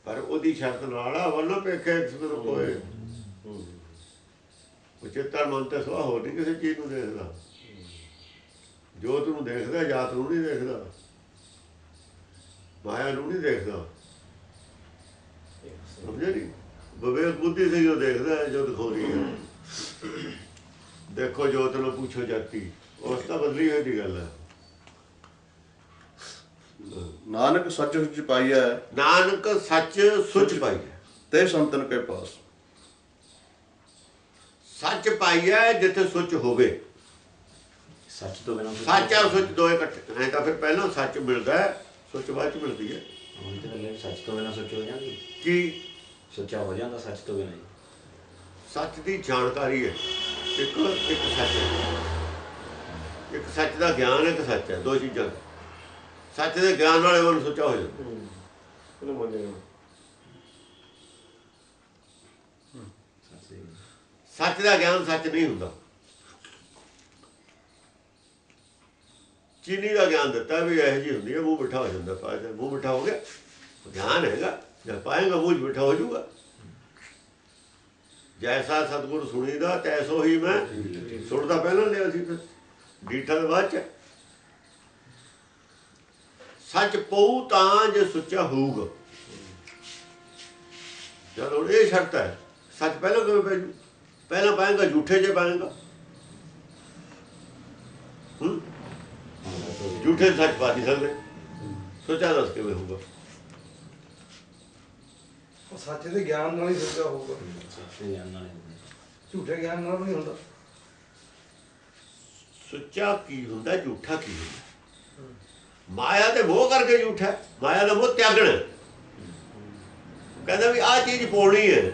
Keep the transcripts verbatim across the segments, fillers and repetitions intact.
पर ओदी शर्त नाल आ वल्लों पेखे किस्मत होए चित्तर मन ते सुहा होर नहीं किसी चीज़ नूं देखदा जोत नूं देखदा जात नूं नहीं देखदा माया नूं नहीं देखदा समझे नहीं विवेक बुद्धि से जो देखदा है जो दिखाउंदी है देखो जोत नूं पूछो जाती उस तां बदली होई दी गल है नानक सच सुच पाइया नानक सच सुच पाइया ते संतन के पास सच पाइया जिथे सुच होवे सच तो बिना सच और सुच दो इकट्ठे ऐ तां फिर पहला सच मिलदा है सुच बाद च मिलदी है ਹੁਣ ਤੇ ਗੱਲ ਸੱਚ ਤੋਂ ਬਿਨਾ ਸੱਚ ਹੋ ਜਾਂਦੀ कि ਸੱਚਾ ਹੋ ਜਾਂਦਾ ਸੱਚ ਤੋਂ ਬਿਨਾ सच की जानकारी है एक एक सच है एक सच का ज्ञान एक सच है दो चीज़ां सच के ज्ञान वाले मन सोचा हो जाता सच का ज्ञान सच नहीं होता चीनी का ज्ञान दिता भी यह जी होंगी है मूँह मिठा हो जाता पाए मूँह मिठा हो गया ज्ञान हैगा जब पाएगा मूँह मिठा हो जाऊगा जैसा सतगुर सुनीदा तैसो ही मैं सुनता पहला लिया सी फिर डीठा के बाद च सच पऊ तां जे सुच्चा होऊगा जब हुण ये शर्त है सच पहला किवें पै जू पहला पाएगा झूठे जे पाएगा झूठे सच पा नहीं सकते सोचा दस किवें होऊगा सच दे ज्ञान नाल ही सच्चा होगा ਸੱਚੇ ਗਿਆਨ ਨਾਲ झूठे ज्ञान नाल नहीं होता सुच्चा की हुंदा झूठा की हुंदा माया ते मोह करके झूठा माया दा मोह त्यागना कहंदा भी आ चीज पाउणी है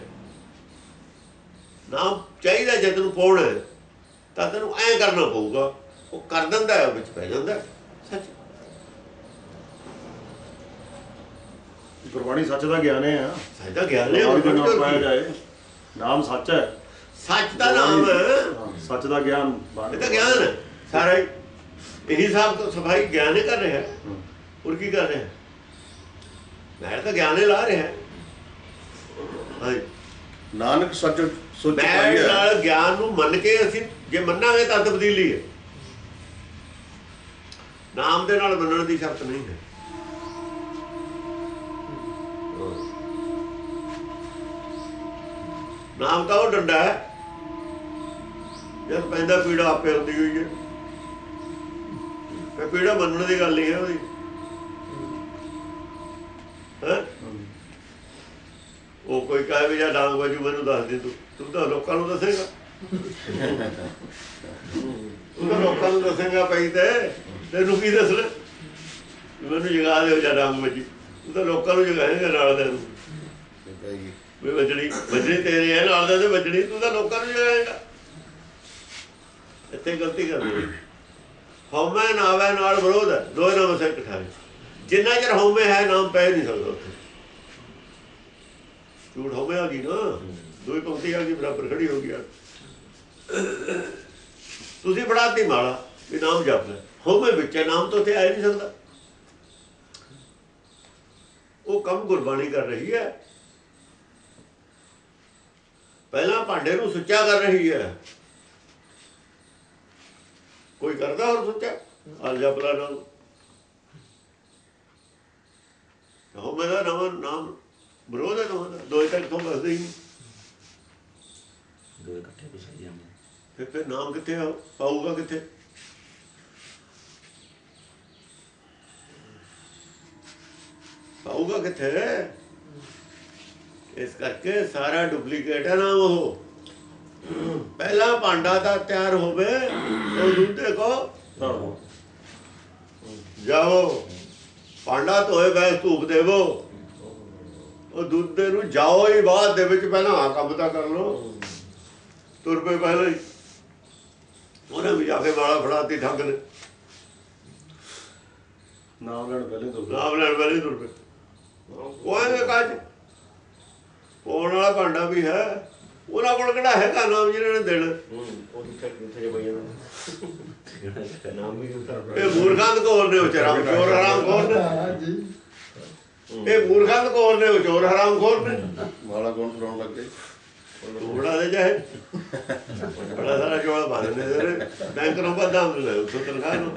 ना चाहिए जे तैनूं पाउणा है तां तैनूं ऐ करना पऊगा वो कर दिंदा है विच पै जांदा सच गुरबाणी सच का ज्ञान है सच दा ज्ञान है नाम ना पाया जाए नाम सच है सच दा नाम है सच का ज्ञान ये तो ज्ञान है सारा ही यही साहब तो सफाई ज्ञान ही कर रहे हैं और की कर रहे हैं मैं तो ज्ञान ही ला रहे हैं हाँ नानक सच सुच मैं पाइया नाल ज्ञान नूं मन के असीं जे मन्नांगे तां तब्दीली है नाम दे नाल मनण दी शर्त नहीं है नाम का वो डंडा है जब पैदा पीड़ा आपे होती हुई है फिर पीड़ा मनने की गल नहीं है वो वो कोई कहे भी या डांग बाजू मैनू दस दे तू तू तो लोगों को दसेगा तू तो लोगों को दसेगा पई ते तेनू की दसना मैनू जगा दे या डांग बाजी तू तो लोगों को जगाएगा नाल दे भी बजनी बजनी तेरे है नाल दे बजनी तू तो लोगों को जगाएगा इतने गलती कर दी हौमे नावे नाल विरोध है दो नाम से इकट्ठा जिन्ना चर हौमे है नाम पै नहीं सकता उत्थे झूठ हौमे आ गई ना दो ही पंक्ति आ गई बराबर खड़ी हो गया तुसी पढ़ाती माला भी नाम जप ले हौमे विच नाम तो उत्थे आ नहीं सकता वो कम गुरबाणी कर रही है पहला भांडे नूं सुच्चा कर रही है कोई करता और सुच्चा अल जपला नाम हो मेरा नाम नाम विरोध है ना दो तक तो बसते ही दो इकट्ठे भी सही जाते फिर फिर नाम कितने पाऊगा कितने पाऊगा कितने इस करके सारा डुप्लीकेट है ना वो पहला भांडा था तैयार हो गए तो दूधे को जाओ भांडा धोए गए धूप देवो और दूधे नूं जाओ ही बाद दे विच पहला आ काम तां कर लो तुर पे पहले ही उन्हें भी जाके माला फड़ाती ठग ने नाम लैण पहले तो नाम लैण पहले तुर पे कोई काज पाउण वाला भांडा भी है उन्होंने को किहड़ा हैगा नाम जिन्होंने देना मूर्खां को होने चोर हराम कौन ਇਹ ਮੂਰਖਾਂ ਕੋਲ ਨੇ, ਉਹ ਚੋਰ ਹਰਾਮ ਖੋਰ ਨੇ। ਮਾਲਾ ਕੌਣ ਫਰਾਉਣ ਲੱਗ ਗਏ? ਬੜਾ ਦੇ ਜਾਏ ਬੜਾ ਸਾਰਾ ਚੋਲਾ ਪਾ ਦਿੰਦੇ ਨੇ ਬੈਂਕ ਨੂੰ ਬੰਦਾ ਲੈ ਉੱਥੋਂ ਤਨਖਾਹ ਨੂੰ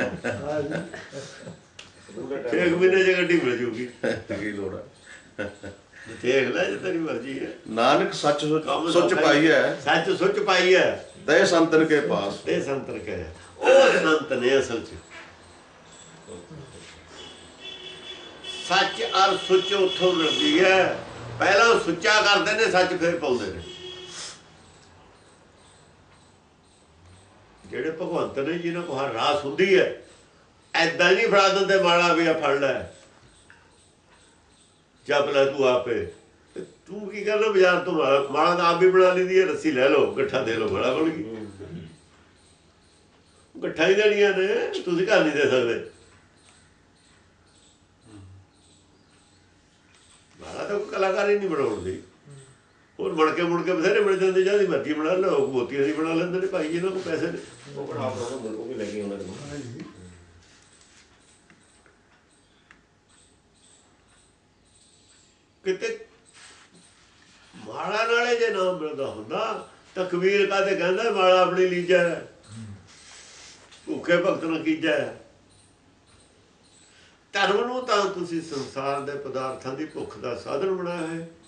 ਛੇ ਮਹੀਨੇ ਚ ਗੱਡੀ ਮਿਲ ਜੂਗੀ। ਕੀ ਲੋੜ ਹੈ? ਦੇਖ ਲੈ ਜੇ ਤੇਰੀ ਮਰਜ਼ੀ ਹੈ। ਨਾਨਕ ਸੱਚ ਸੁਚ ਕੰਮ ਸੁਚ ਸੌਖਾ ਪਾਈ ਹੈ, ਸੱਚ ਸੁੱਚ ਪਾਈ ਹੈ ਤੈ ਸੰਤਨ ਕੇ ਪਾਸ। ਤੇ ਸੰਤਰ ਕਹੇ ਉਹ ਸੰਤ ਨੇ ਅਸਲ ਚ ਸੱਚ ਔਰ ਸੁੱਚ ਉੱਥੋਂ ਮਿਲਦੀ ਹੈ। ਪਹਿਲਾਂ ਉਹ ਸੁੱਚਾ ਕਰਦੇ ਨੇ, ਸੱਚ ਫਿਰ ਪਾਉਂਦੇ ਨੇ। ਜਿਹੜੇ ਭਗਵੰਤ ਨੇ ਜਿਹਨਾਂ ਕੋਲ ਹਰ ਰਾਸ ਹੁੰਦੀ ਹੈ, ਐਦਾਂ ਨਹੀਂ ਫੜਾ ਦਿੰਦੇ ਮਾਲਾ ਵੀ ਆ ਫੜ ਲੈ ਜਪ ਲੈ ਤੂੰ ਆਪੇ। ਤੇ ਤੂੰ ਕੀ ਕਰਨਾ ਬਾਜ਼ਾਰ ਤੋਂ ਮਾਲਾ ਮਾਲਾ ਤਾਂ ਆਪ ਵੀ ਬਣਾ ਲੈਂਦੀ ਹੈ, ਰੱਸੀ ਲੈ ਲਓ, ਗੱਠਾ ਦੇ ਲਓ, ਮਾਲਾ ਬਣ ਗਈ। ਗੱਠਾ ਹੀ ਦੇਣੀਆਂ ਨੇ, ਤੁਸੀਂ ਘਰ ਨਹੀਂ ਦੇ ਸਕਦੇ। ਮਾਲਾ ਤਾਂ ਕੋਈ ਕਲਾਕਾਰ ਹੀ ਨਹੀਂ ਬਣਾਉਣ ਦੀ। ਹੋਰ ਮੁੜ ਕੇ ਮੁੜ ਕੇ ਬਥੇਰੇ ਮਿਲ ਜਾਂਦੇ, ਜਾਂਦੀ ਮਰਜ਼ੀ ਬਣਾ ਲਓ, ਮੋਤੀਆਂ ਦੀ ਬਣਾ ਲੈਂਦੇ ਨੇ ਭਾਈ ਜਿਹਨਾਂ ਕੋਲ ਪੈਸੇ ਨੇ। ਉਹ ਬਣਾ ਬਣਾਉਂਦੇ ਉਹ ਵੀ ਲੱਗੇ ਉਹਨਾਂ ਦੇ ਕਿਤੇ ਮਾਲਾ ਨਾਲੇ ਜੇ ਨਾਮ ਮਿਲਦਾ ਹੁੰਦਾ ਤਾਂ ਕਬੀਰ ਕਾਹਦੇ ਕਹਿੰਦਾ ਮਾਲਾ ਆਪਣੀ ਲੀਜੈ, ਭੁੱਖੇ ਭਗਤ ਨੂੰ ਕੀਜੈ। ਧਰਮ ਨੂੰ ਤਾਂ ਤੁਸੀਂ ਸੰਸਾਰ ਦੇ ਪਦਾਰਥਾਂ ਦੀ ਭੁੱਖ ਦਾ ਸਾਧਨ ਬਣਾਇਆ ਹੈ।